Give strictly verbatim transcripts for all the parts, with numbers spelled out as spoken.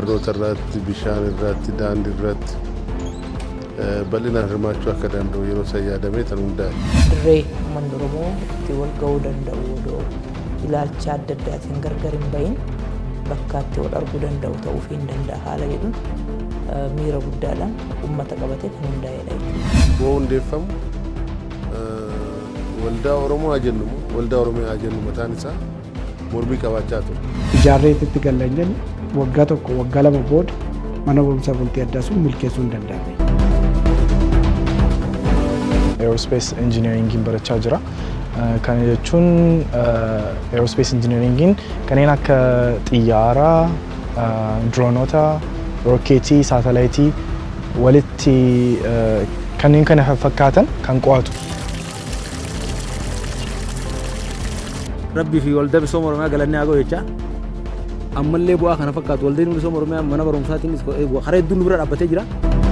barnoota irratti, bishaan irratti, daandii irratti bal'inaan hirmaachuu akka danda'u yeroo isa yaadamee tan hundaa'e. Dirree uummanni Oromoo itti wal ga'uu danda'u odoo ilaalcha adda addaatiin gargar hin bahin bakka itti wal arguu danda'u ta'uu fi hin danda'a haala jedhuun miira guddaadhaan uummata qabatee kan hundaa'edha jechuudha. Yoo hundeeffamu waldaa Oromoo haa jennu waldaa Oromoo haa jennu mataan isaa mormii qabaachaa ture. Ijaarreetti galan jennu waggaa tokko waggaa lama booda mana barumsaa bultii addaa sun milkeessuu hin danda'ame. Aerospace engineering barachaa jira. Kana jechuun aerospace engineering kanneen akka xiyyaaraa, droonota, rokkeetii, saatalaayitii walitti kanneen kana fakkaatan kan qo'atu. Rabbi fi waldaa misooma Oromiyaa galanni haa ga'u jecha ammallee bu'aa kana fakkaatu waldaan misooma Oromiyaa mana barumsaatiin karaa hedduun nu bira dhaabbatee jira.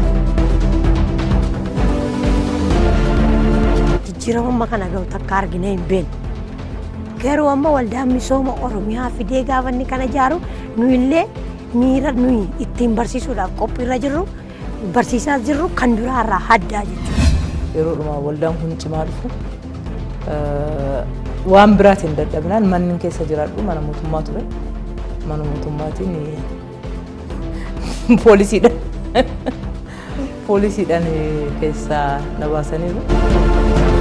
Jijjiirama amma kana ga'u takka argine hin beeknu. Garuu amma waldaan misooma Oromiyaa fidee gaafa inni kana ijaaru nu illee miira nuyi ittiin barsiisuudhaaf qophiirra jirru barsiisaa jirru kan duraarraa addaa jechuudha. Yeroo dhumaa waldaan kun cimaa dhufu waan biraatiin dadhabnaan manni keessa jiraadhu mana mootummaa ture. Mana mootummaatiin poolisiidhaan poolisiidhaan keessaa na baasaniiru.